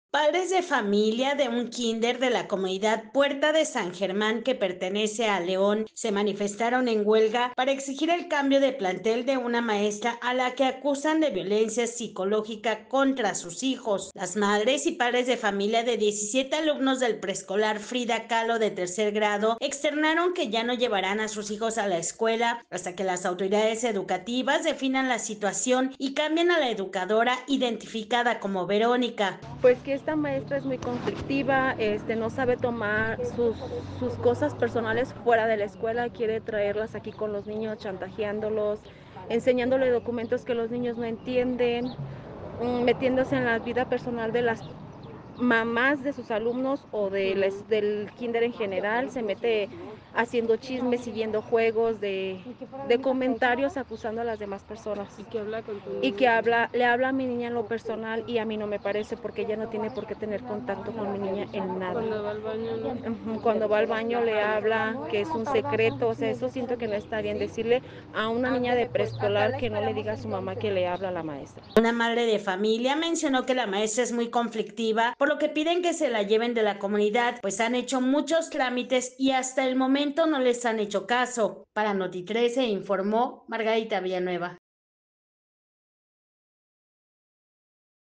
Padres de familia de un kinder de la comunidad Puerta de San Germán que pertenece a León se manifestaron en huelga para exigir el cambio de plantel de una maestra a la que acusan de violencia psicológica contra sus hijos. Las madres y padres de familia de 17 alumnos del preescolar Frida Kahlo de tercer grado externaron que ya no llevarán a sus hijos a la escuela hasta que las autoridades educativas definan la situación y cambien a la educadora identificada como Verónica. Pues que esta maestra es muy conflictiva, no sabe tomar sus cosas personales fuera de la escuela, quiere traerlas aquí con los niños, chantajeándolos, enseñándole documentos que los niños no entienden, metiéndose en la vida personal de las mamás de sus alumnos o del kinder en general, se mete haciendo chismes, siguiendo juegos de comentarios, acusando a las demás personas. Y que habla con tu Y niña. que le habla a mi niña en lo personal y a mí no me parece porque ella no tiene por qué tener contacto con mi niña en nada. Cuando va al baño, ¿no? Cuando va al baño le habla que es un secreto, o sea, eso siento que no está bien decirle a una niña de preescolar que no le diga a su mamá que le habla a la maestra. Una madre de familia mencionó que la maestra es muy conflictiva, por lo que piden que se la lleven de la comunidad, pues han hecho muchos trámites y hasta el momento no les han hecho caso. Para Noti 13 informó Margarita Villanueva.